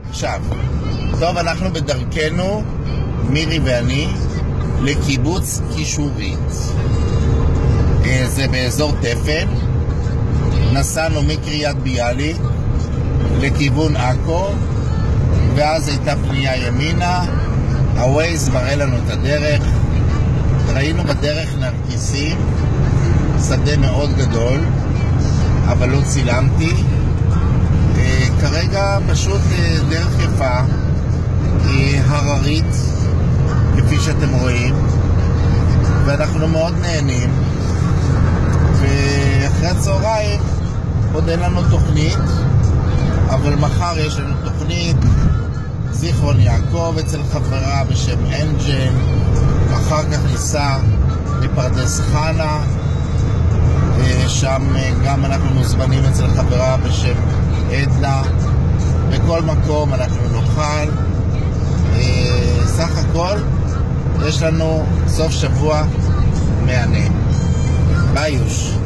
עכשיו, טוב, אנחנו בדרכנו, מירי ואני, לקיבוץ קישורית. זה באזור תפן. נסענו מקריית ביאליק לכיוון עכו, ואז הייתה פנייה ימינה. הווייז מראה לנו את הדרך. ראינו בדרך נרקיסים, שדה מאוד גדול, אבל לא צילמתי. כרגע פשוט דרך יפה, הררית, כפי שאתם רואים, ואנחנו מאוד נהנים. ואחרי הצהריים עוד אין לנו תוכנית, אבל מחר יש לנו תוכנית, זיכרון יעקב אצל חברה בשם אנג'ל, אחר כך ניסע לפרדס חנה, שם גם אנחנו מוזמנים אצל חברה בשם עדנה. בכל מקום אנחנו נוכל. סך הכל יש לנו סוף שבוע מהנה. ביי יוש.